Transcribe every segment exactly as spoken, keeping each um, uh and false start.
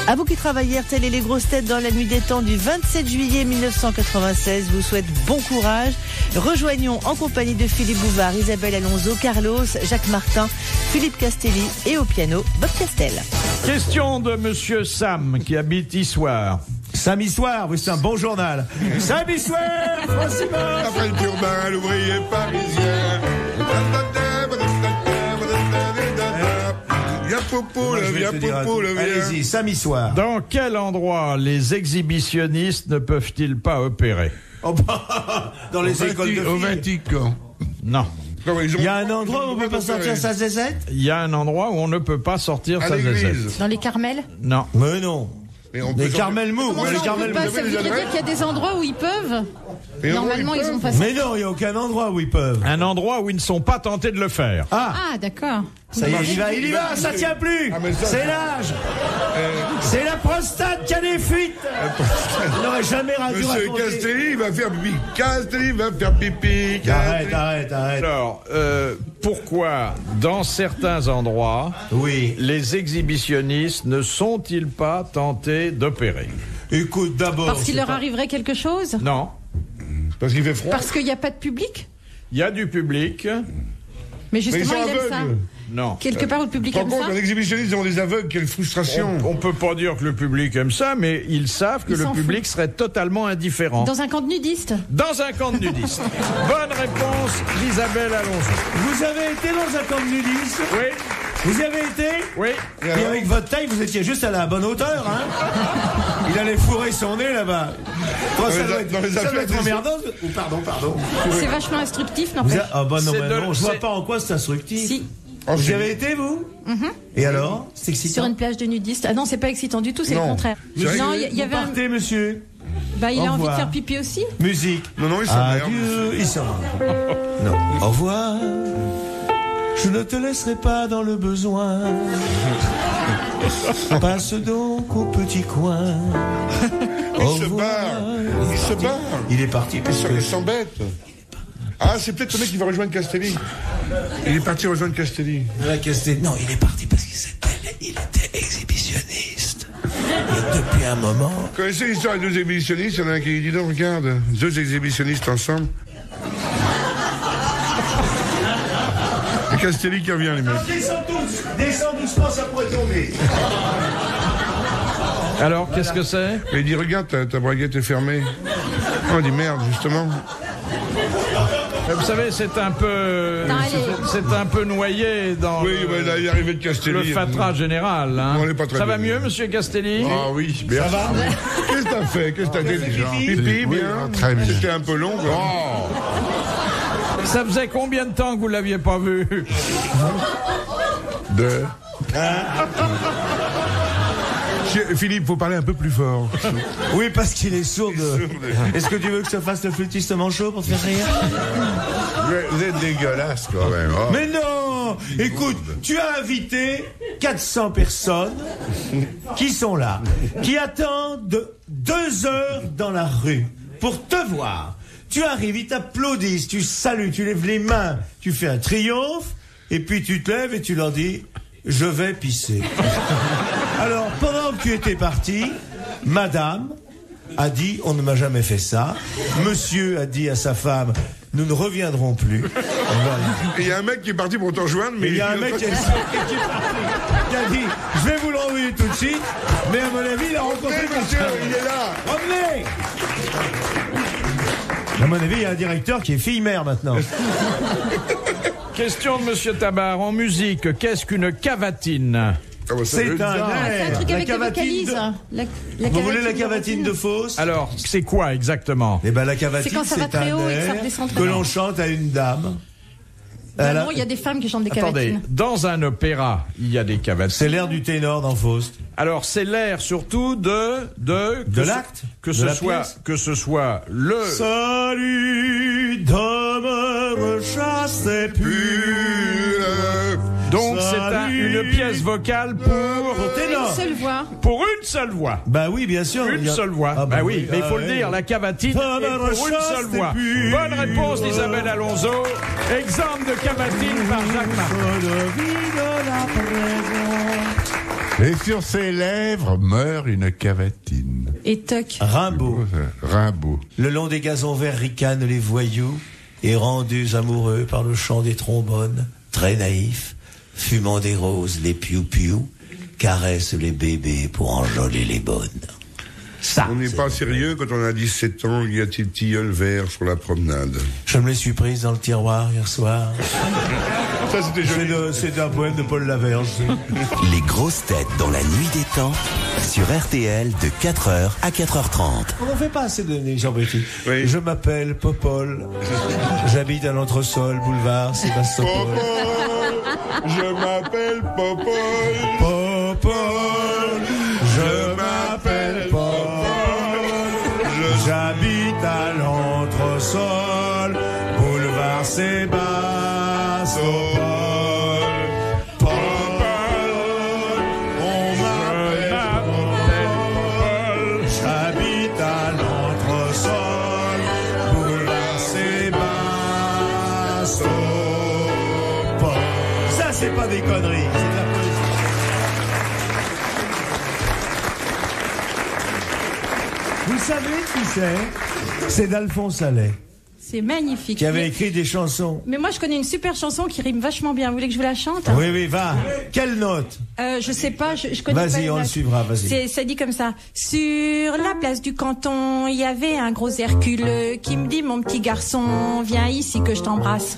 À vous qui travaillez, R T L et les grosses têtes dans la nuit des temps du vingt-sept juillet mille neuf cent quatre-vingt-seize vous souhaite bon courage. Rejoignons en compagnie de Philippe Bouvard, Isabelle Alonso, Carlos, Jacques Martin, Philippe Castelli et au piano, Bob Castel. Question de Monsieur Sam qui habite Issoire. Sam Issoire, oui, c'est un bon journal. Sam Issoire, Francimos. Après le turbin, l'ouvrier parisien. Viens Popo, là, viens Popo, là, viens. Allez-y, Sam Issoire. Dans quel endroit les exhibitionnistes ne peuvent-ils pas opérer? Oh bah, dans les Au écoles de Vati- Au filles. Vatican. Non. Non, ils ont- Il y a un endroit où on peut pas sortir sa zézette? Il y a un endroit où on ne peut pas sortir À sa zézette. l'église. Dans les Carmels? Non. Mais non. Et on peut Les sortir- Carmel Mou, Comment ouais, ça, les on peut Carmel pas, Mou. vous ça avez voudrait les dire adresses qu'il y a des endroits où ils peuvent. Et on- Normalement, ils ils ont peuvent. pas ça. Mais non, il n'y a aucun endroit où ils peuvent. Un endroit où ils ne sont pas tentés de le faire. Ah, Ah, d'accord. ça y est, il y va, il y va, ça tient plus. Ah, mais ça- C'est l'âge. C'est la prostate qui a des fuites. Il n'aurait jamais dû Monsieur raconter. Castelli, il va faire pipi. Castelli va faire pipi. Arrête, arrête, arrête. Alors, euh, pourquoi, dans certains endroits, Oui. les exhibitionnistes ne sont-ils pas tentés d'opérer? Écoute, d'abord. Parce qu'il c'est leur pas- arriverait quelque chose? Non. Parce qu'il fait froid. Parce qu'il n'y a pas de public? Il y a du public. Mais Mais ils justement, sont il aime ça. aveugles. Non. Quelque part où le public Par aime contre, ça? un exhibitionniste devant des aveugles, quelle frustration. On, on peut pas dire que le public aime ça, mais ils savent que Ils le s'en public serait totalement indifférent. Dans un camp de nudistes? Dans un camp de nudistes. Bonne réponse d'Isabelle Alonso. Vous avez été dans un camp de nudistes? Oui, Vous y avez été? oui. Et Et alors avec votre taille, vous étiez juste à la bonne hauteur, hein? Il allait fourrer son nez là-bas. Oh, ça les doit a- être, dans les ça doit affaires être des- emmerdant. Oh, pardon, pardon. C'est vachement instructif, Vous n'empêche. a- Ah bah non, C'est bah de- non, je vois c'est- pas en quoi c'est instructif. Si, Oh, Vous y c'est- avez été, vous? Et alors? C'est excitant. sur une plage de nudistes. Ah non, c'est pas excitant du tout, c'est le Non. contraire. C'est vrai Non, que- il y, il y Vous avait un... partez, monsieur. Bah, il Au a envie de revoir. faire pipi aussi. Musique. Non, non, il s'emmerde. Adieu, il s'en va. Non. Au revoir. Je ne te laisserai pas dans le besoin. Passe donc au petit coin. Au Il se revoir. barre. Il se barre. Il est parti parce Il que... s'embête. Ah, c'est peut-être le mec qui va rejoindre Castelli. Il est parti rejoindre Castelli. La Castel- Non, il est parti parce qu'il s'appelle... Il était exhibitionniste. Et depuis un moment... Vous connaissez l'histoire des deux exhibitionnistes? Il y en a un qui dit donc, regarde, deux exhibitionnistes ensemble. Et Castelli qui revient, les mecs. Descends tous. Descends doucement, ça pourrait tomber. Alors, qu'est-ce que c'est? Et il dit, regarde, ta, ta braguette est fermée. On dit, merde, justement. Vous savez, c'est un peu, Non, allez. c'est- c'est un peu noyé dans Oui, le, bah, là, il est arrivé de Castelli. le fatras général. Hein. On est pas très Ça va bien. mieux, Monsieur Castelli? Ah oui, bien. Qu'est-ce que t'as fait? Qu'est-ce que t'as fait? pipi. Pipi, Oui, bien. très bien. C'était un peu long, quoi. Ça faisait combien de temps que vous l'aviez pas vu? De... Philippe, faut parler un peu plus fort. Oui, parce qu'il est sourd. de- sourd, de- Est-ce que tu veux que je te fasse le flûtiste manchot pour te faire rire? Vous êtes dégueulasse quand même. Oh. Mais non! Écoute, tu as invité quatre cents personnes qui sont là, qui attendent de deux heures dans la rue pour te voir. Tu arrives, ils t'applaudissent, tu salues, tu lèves les mains, tu fais un triomphe, et puis tu te lèves et tu leur dis « Je vais pisser ». Alors, pendant que tu étais parti, madame a dit « On ne m'a jamais fait ça ». Monsieur a dit à sa femme « Nous ne reviendrons plus ». Voilà. Et il y a un mec qui est parti pour te rejoindre, mais Et il y a un mec qui, a, qui est parti, qui a dit « Je vais vous l'envoyer tout de suite », mais à mon avis, il a rencontré Mais monsieur, quelqu'un. il est là. Revenez. À mon avis, il y a un directeur qui est fille-mère maintenant. Question de Monsieur Tabar. En musique, qu'est-ce qu'une cavatine? Ah, bah, ça C'est veut dire- un Ah, c'est un air. truc La avec les cavatine vocalises. de- La, la Vous voulez la de cavatine de routine. Faust? Alors, c'est quoi exactement? Eh ben la cavatine, C'est quand ça va c'est très un haut et que ça air redescend très que bas. l'on chante à une dame. Ah Elle a- non, il y a des femmes qui chantent des Attendez, cavatines. dans un opéra, il y a des cavatines. C'est l'air du ténor dans Faust. Alors, c'est l'air surtout de de De que ce- l'acte, que de ce la soit pièce. que ce soit le Salut, dame, chassez pure. donc c'est un- Salut. une pièce vocale pour Pour ténor. Une seule voix. pour une seule voix. Bah oui, bien sûr. Une il y a- seule voix. Ah bah, oui, mais il faut ah le ouais. dire, la cavatine est Dans la pour une rechasse seule des voix. pures. Bonne réponse d'Isabelle Alonso. Exemple de cavatine par Jacques Martin. De vie de la présence. Et sur ses lèvres meurt une cavatine. Et toc. Rimbaud. Rimbaud. Le long des gazons verts ricanent les voyous, et rendus amoureux par le chant des trombones, très naïfs, fumant des roses les piou-piou, caressent les bébés pour enjôler les bonnes. Ça, On n'est c'est pas bon. sérieux quand on a dix-sept ans, il y a des tilleuls verts sur la promenade. Je me les suis prises dans le tiroir hier soir. Ça, c'était C'est joli. de- C'est un poème de Paul Laverge. Les grosses têtes dans la nuit des temps sur R T L de quatre heures à quatre heures trente. On n'en fait pas assez de Jean Béti. Oui. Je m'appelle Popol. J'habite à l'entresol, boulevard Sébastopol. Popol, je m'appelle Popol. Popol, je m'appelle Popol. J'habite à l'entresol, boulevard Sébastopol. Popol, on m'appelle Popol. J'habite à l'entresol, boulevard Sébastopol. Ça, c'est pas des conneries, c'est de la poésie. Vous savez qui c'est? C'est d'Alphonse Allais, C'est magnifique. qui avait Mais, écrit des chansons. mais moi, je connais une super chanson qui rime vachement bien. Vous voulez que je vous la chante? Oui, oui, va. Quelle note? Euh, je sais pas, je, je connais pas. Vas-y, les on le notes. suivra, vas-y. C'est, ça dit comme ça. Sur la place du canton, il y avait un gros Hercule qui me dit, mon petit garçon, viens ici que je t'embrasse.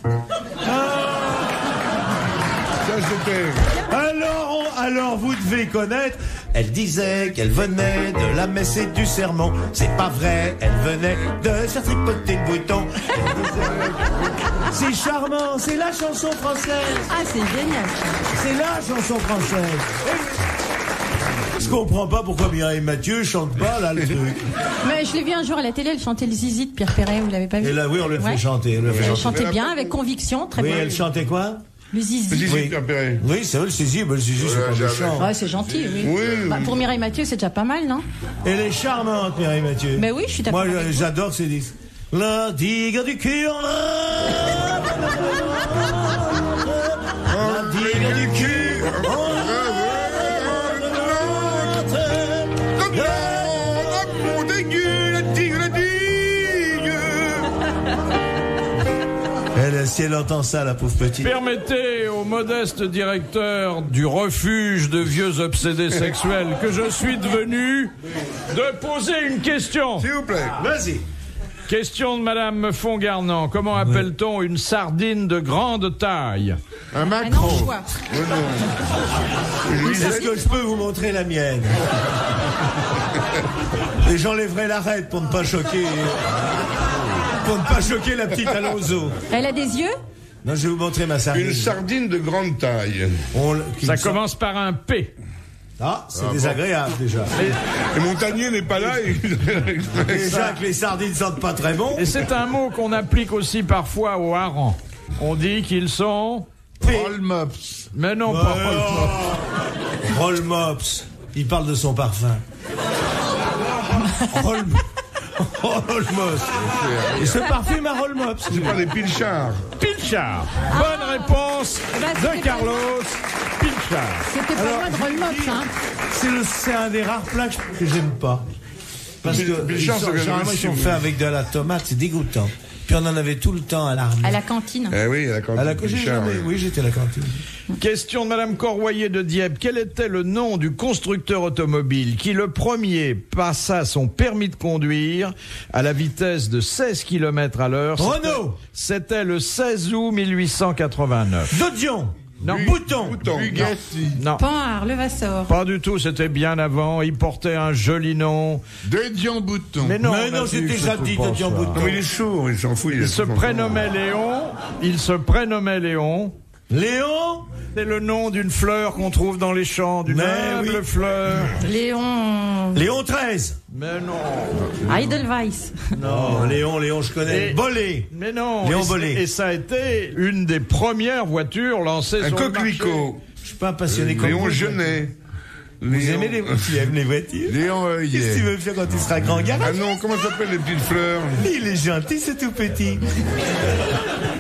Ça, c'était... Alors, on- alors, vous devez connaître. Elle disait qu'elle venait de la messe et du sermon. C'est pas vrai, elle venait de se faire tripoter le bouton. C'est charmant, c'est la chanson française. Ah, c'est génial. C'est la chanson française. Je comprends pas pourquoi Mireille Mathieu chante pas, là, le truc. Mais je l'ai vu un jour à la télé, elle chantait le zizi de Pierre Perret, vous l'avez pas vu? Et là, oui, on le fait Ouais. chanter. on le fait Elle chanter. chantait bien, avec conviction, très Oui, bien. elle chantait quoi? Le zizi. Zizi Oui. Pierre Perret. Oui, c'est vrai, le zizi, bah, le zizi, c'est Ouais, pas j'avais- méchant. Ouais, c'est gentil, oui. Oui, Bah, oui. pour Mireille Mathieu, c'est déjà pas mal, non? Elle est charmante, Mireille Mathieu. Mais oui, je suis d'accord Moi, avec vous. j'adore ces disques. La digue du cul, on a... La digue du cul, on Elle, si elle entend ça, la pauvre petite. Permettez au modeste directeur du refuge de vieux obsédés sexuels que je suis devenu de poser une question. S'il vous plaît. Vas-y. Question de Madame Fongarnant. Comment appelle-t-on une sardine de grande taille? Un Un macro. anchois. Est-ce que je peux vous montrer la mienne? Et j'enlèverai l'arête pour ne pas choquer. Pour ne pas choquer la petite Alonso. Elle a des yeux? Non, je vais vous montrer ma sardine. Une sardine de grande taille. On- qui Ça me sort- commence par un P. Ah, c'est désagréable déjà. Et Montagnier n'est pas là. Et... Déjà que les sardines sentent pas très bon. Et c'est un mot qu'on applique aussi parfois aux harengs. On dit qu'ils sont... Roll mops. Mais non, Oh, pas... Roll Mops. Il parle de son parfum. Roll, Roll Mops. Et ce parfum à Roll Mops. C'est pas les pilchards. Pilchard. Bonne réponse Bah, de c'était Carlos Pilchard. C'était pas Alors, loin de Roll-Mops, hein. C'est le- c'est un des rares plats que- que j'aime pas. Parce Bil- que ils Bilchard, sont- c'est généralement ils sont aussi, faits oui. avec de la tomate, c'est dégoûtant. Puis on en avait tout le temps à l'armée. À la cantine. Eh oui, à la cantine À la j'ai Pilchard, jamais- oui. Oui, j'étais à la cantine. Question de Madame Corroyer de Dieppe. Quel était le nom du constructeur automobile qui, le premier, passa son permis de conduire à la vitesse de seize kilomètres à l'heure? C'était- Renault. C'était le seize août mille huit cent quatre-vingt-neuf. Dodion. Non, Bouton. Bouton. Bugatti. non, Panhard, Levasseur. pas du tout, c'était bien avant. Il portait un joli nom. De Dion Bouton. Mais non, Mais non, Mathieu, j'ai déjà c'est dit tout pas Dodion ça. Bouton. Non, mais il est sourd, il s'en fout. Il se prénommait Léon. Il se prénommait Léon. Léon. C'est le nom d'une fleur qu'on trouve dans les champs, d'une Mais humble oui. fleur. Léon. Léon treize. Mais non. Heidelweiss. Non, Léon, Léon, je connais. Et- Bolé. Mais non. Léon et, Bollet. et ça a été une des premières voitures lancées Un sur le marché. coquelicot. Je suis pas un passionné comme Léon vous. Genet. Vous aimez les voitures? Tu aimes les voitures? Léon Qu'est-ce que tu Heuillet. veux faire quand tu seras grand Ah garage? non, comment ça s'appelle les petites fleurs? Il est gentil, c'est tout petit.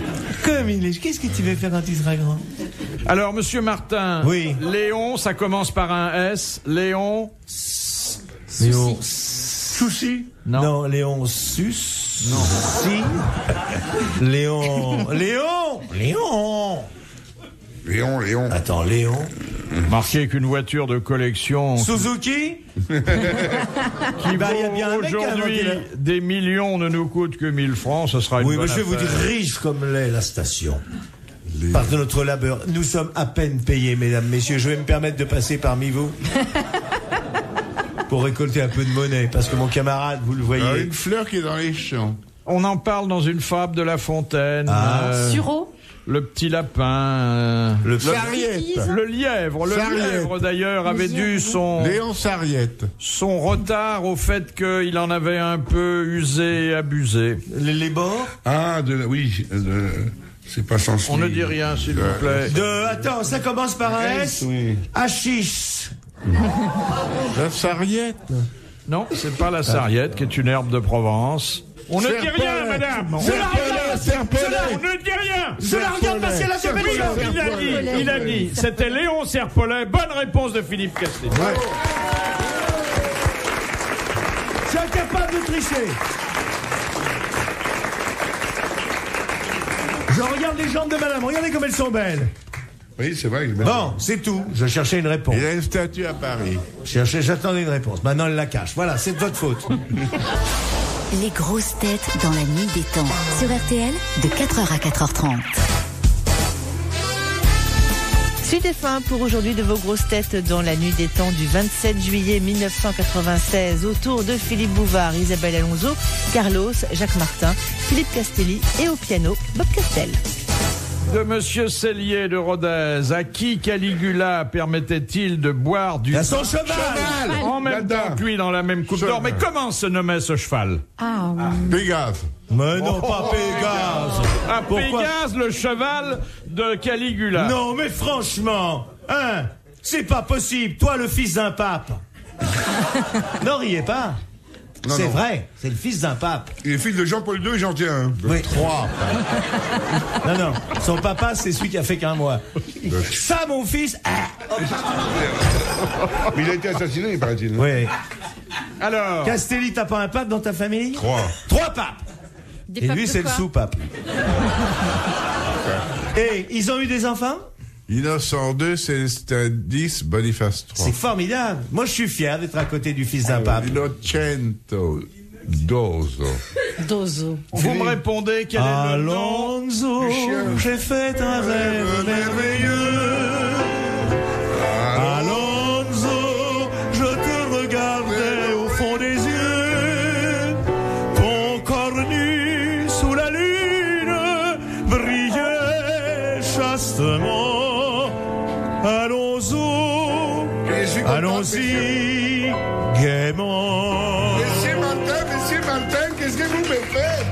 Comme il est. Qu'est-ce que tu veux faire quand tu seras grand? Alors, monsieur Martin. Oui. Léon, ça commence par un S. Léon. Léon. Souci. Non. Non, Léon Sus. Non. Si. Léon. Léon. Léon. Léon, Léon. Attends, Léon. Marqué qu'une voiture de collection Suzuki. qui Bah, il y a bien un vaut mec qui a aujourd'hui inventé des millions ne nous coûte que mille francs. Ce sera une Oui, bonne mais je vais vous dire, affaire. riche comme l'est la station. Par de notre labeur. Nous sommes à peine payés, mesdames, messieurs. Je vais me permettre de passer parmi vous. Pour récolter un peu de monnaie. Parce que mon camarade, vous le voyez. Ah, une fleur qui est dans les champs. On en parle dans une fable de La Fontaine. Ah. euh, Sureau. Le petit lapin. euh, Le Sarriette. Le lièvre, le Sarriette. lièvre d'ailleurs avait dû son, Léon Sarriette. son retard au fait qu'il en avait un peu usé et abusé. Les, les bords. Ah, de, oui, de, c'est pas censé. On ne dit rien, s'il vous plaît. De, attends, ça commence par un S. Oui. Hachiche. La Sarriette. Non, c'est pas la sarriette qui est une herbe de Provence. On ne dit Serpolet. rien, madame. On, Serpolet, Serpolet. on ne dit rien. Je la regarde passer la Oui, semaine. il a dit, il a dit. C'était Léon Serpolet. Bonne réponse de Philippe Castel. Je suis incapable de tricher. Je regarde les jambes de madame. Regardez comme elles sont belles. Oui, c'est vrai. Bon, c'est tout. Je cherchais une réponse. Il a une statue à Paris. Je cherchais, j'attendais une réponse. Maintenant, elle la cache. Voilà, c'est de votre faute. Les grosses têtes dans la nuit des temps. Sur R T L, de quatre heures à quatre heures trente. Suite et fin pour aujourd'hui de vos grosses têtes dans la nuit des temps du vingt-sept juillet mille neuf cent quatre-vingt-seize autour de Philippe Bouvard, Isabelle Alonso, Carlos, Jacques Martin, Philippe Castelli et au piano, Bob Castel. De Monsieur Cellier de Rodez, à qui Caligula permettait-il de boire du À son cheval. en même Dada. temps que lui dans la même coupe d'or? Mais comment se nommait ce cheval? Ah, Pégase. Mais non, pas Pégase. Ah, Pourquoi Pégase, le cheval de Caligula. Non, mais franchement, hein, c'est pas possible. Toi, le fils d'un pape. N'en riez pas. Non, C'est non. vrai, c'est le fils d'un pape. Il est fils de Jean-Paul deux et j'en tiens un. Oui. Trois. Non, non, son papa, c'est celui qui a fait qu'un mois. Ça, mon fils. Ah. Mais il a été assassiné, il paraît-il. Oui. Alors, Castelli, t'as pas un pape dans ta famille? Trois. Trois papes. des Et papes lui, de c'est le quoi? sous-pape. Et ils ont eu des enfants? Innocent deux, Célestin dix, Boniface trois. C'est formidable. Moi, je suis fier d'être à côté du fils d'un pape. Innocento Dozo. Dozo. vous me répondez quel est le nom? Alonso, j'ai fait un rêve merveilleux. Alonso, je te regardais au fond des yeux. Ton corps nu sous la lune brillait chastement. Allons-y, allons-y, gaiement. Monsieur Martin, monsieur Martin, qu'est-ce que vous me faites?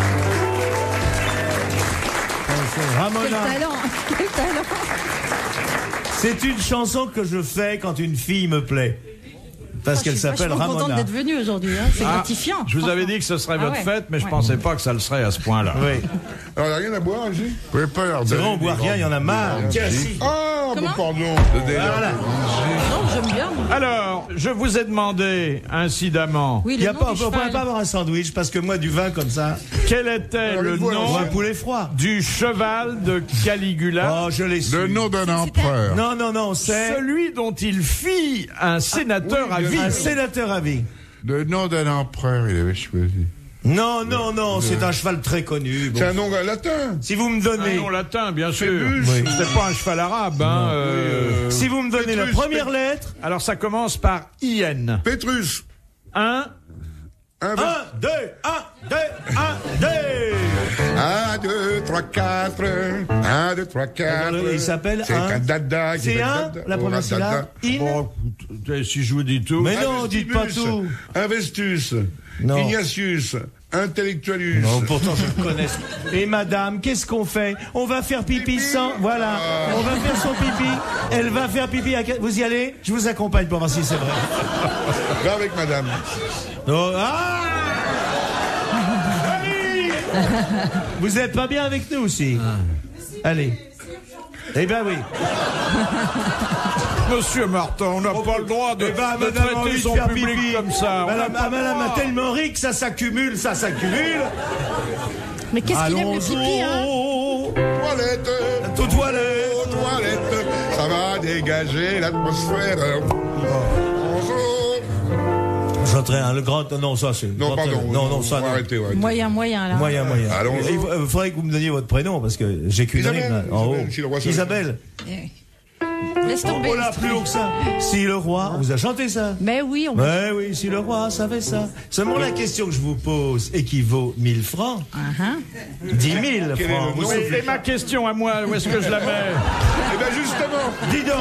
Quel Ramona, talent. Quel talent. c'est une chanson que je fais quand une fille me plaît. Parce qu'elle s'appelle Je suis contente Ramona. d'être venue aujourd'hui. Hein. C'est Ah, gratifiant. je vous avais franchement. dit que ce serait Ah votre ouais. fête, mais je Ouais. pensais pas que ça le serait à ce point-là. Oui. Alors, il n'y a rien à boire, ici? Vous pouvez pas leur C'est donner vrai, on boit des rien, il y en a marre. grands- Tiens, si. Ah, bon, pardon. Donnez leur- Voilà. Non, j'aime bien. moi. Alors, je vous ai demandé, incidemment, Oui, Il le y a nom pas, du on pourrait cheval. pas avoir un sandwich parce que moi, du vin comme ça, quel était Alors, le le voilà, ou un nom poulet froid. du cheval de Caligula, Oh, je l'ai su. Le nom d'un empereur. Non, non, non, c'est celui dont il fit un sénateur à vie? un sénateur à vie. Le nom d'un empereur, il avait choisi. Non, non, non, c'est un cheval très connu. Bon. C'est un nom latin. Si vous me Un donnez, nom latin, bien sûr. Phébus. Oui. C'était pas un cheval arabe. Hein, euh, si vous me donnez la Pétrus, première lettre, Alors, ça commence par I N. Pétrus. Un. Un, un, deux, un, deux, un, deux. un, deux, trois, quatre. Un, deux, trois, quatre. Alors, il s'appelle C'est un- un dada. qui C'est fait un, dada. la Oh, première un syllabe. dada. In. Bon, écoutez, si je vous dis tout. Mais Un non, dites pas vestibus, tout. Un vestus. Non. Ignatius. Intellectualus. Non, pourtant je le connais. Et madame, qu'est-ce qu'on fait? On va faire pipi sans... Voilà, on va faire son pipi. Elle va faire pipi à... Vous y allez? Je vous accompagne pour voir si c'est vrai. Va avec madame. Oh, ah! Vous êtes pas bien avec nous aussi? Allez. Eh ben oui. Monsieur Martin, on n'a pas le droit de, Eh ben, de madame a envie traiter de son faire public pipi. comme ça. On n'a Madame, pas ah, le madame droit. a tellement ri que ça s'accumule, ça s'accumule. Mais qu'est-ce qu'il aime le pipi, hein? Toilette, Aux toilettes. aux toilettes, ça va dégager l'atmosphère. Bonjour. J'entrais un le grand. Non, ça c'est. Non, grand- pardon. Non, non, ça. on va non. arrêter, on va arrêter. Moyen, moyen, là. Moyen, moyen. Allons-y. Il faut- euh, faudrait que vous me donniez votre prénom parce que j'ai qu'une Isabelle, rime là, en haut. Isabelle, si le roi savait. Isabelle. Laisse tomber. Oh là, plus haut que ça. Si le roi. On vous a chanté ça? Mais oui, on Ouais, oui, si le roi savait ça. Seulement la question que je vous pose équivaut mille francs. Uh-huh. dix mille Quel est francs. le Vous nom Et, et ma question à moi, où est-ce que je la mets? Eh bien, justement. Dis donc.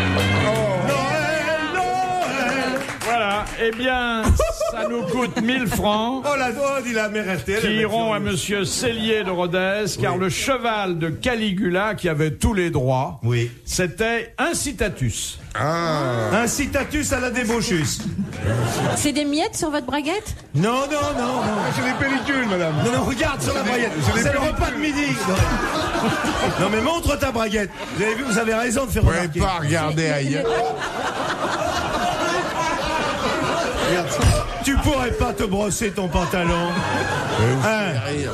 Noël, Noël. Voilà, eh bien, ça nous coûte mille francs. Oh la oh, dit la mère R T L. Qui elle est iront à furieuse. monsieur Cellier de Rodez, car le cheval de Caligula, qui avait tous les droits, Oui. c'était Incitatus. Ah. Un citatus à la débauchus. C'est des miettes sur votre braguette? Non, non, non, non. Ah, c'est des pellicules, madame. Non, non, regarde sur la des- braguette. c'est des C'est le pellicules. repas de midi. Non. Non, mais montre ta braguette. Vous avez vu, vous avez raison de faire Vous pouvez remarquer. pas regarder ailleurs. Regarde. Tu pourrais pas te brosser ton pantalon. Hein.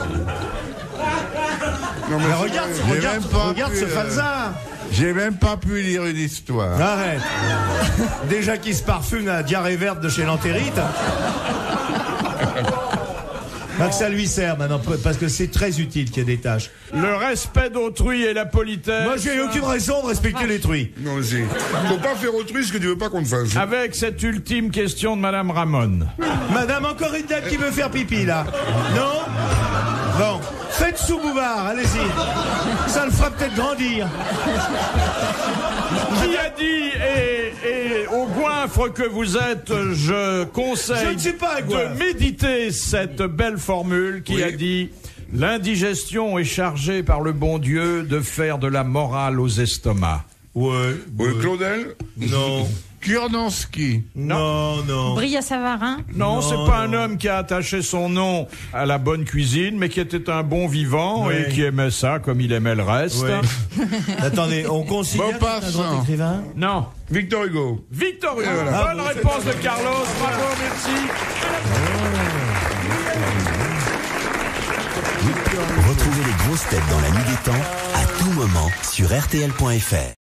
Non, mais Mais c'est regarde, vrai. J'ai regarde, même pas regarde pu, ce euh, falzar. J'ai même pas pu lire une histoire. Arrête. Déjà qu'il se parfume à la diarrhée verte de chez l'entérite. Pas que ça lui sert maintenant, parce que c'est très utile qu'il y ait des tâches. Le respect d'autrui et la politesse. Moi, j'ai aucune raison de respecter les truies. Non, mais c'est. Faut pas faire autrui ce que tu veux pas qu'on te fasse. Avec cette ultime question de Madame Ramon. Madame, encore une dame qui veut faire pipi, là. Non? Bon. Faites sous Bouvard, allez-y. Ça le fera peut-être grandir. Qui a dit, et, et au goinfre que vous êtes, je conseille Je ne suis pas un de goinfre. méditer cette belle formule qui Oui. a dit « L'indigestion est chargée par le bon Dieu de faire de la morale aux estomacs. Ouais. Oui, Claudel. Non. Kurnansky. Non, non. Bria Savarin? » Non, Non, c'est pas non. un homme qui a attaché son nom à la bonne cuisine, mais qui était un bon vivant Oui. et qui aimait ça comme il aimait le reste. Ouais. Attendez, on considère que c'est un grand Maupassant. écrivain? Non. Victor Hugo. Victor Hugo. voilà. Bonne Ah, bon, réponse de Carlos. Bravo, merci. Retrouvez les grosses têtes dans la nuit des temps à tout moment sur R T L point F R.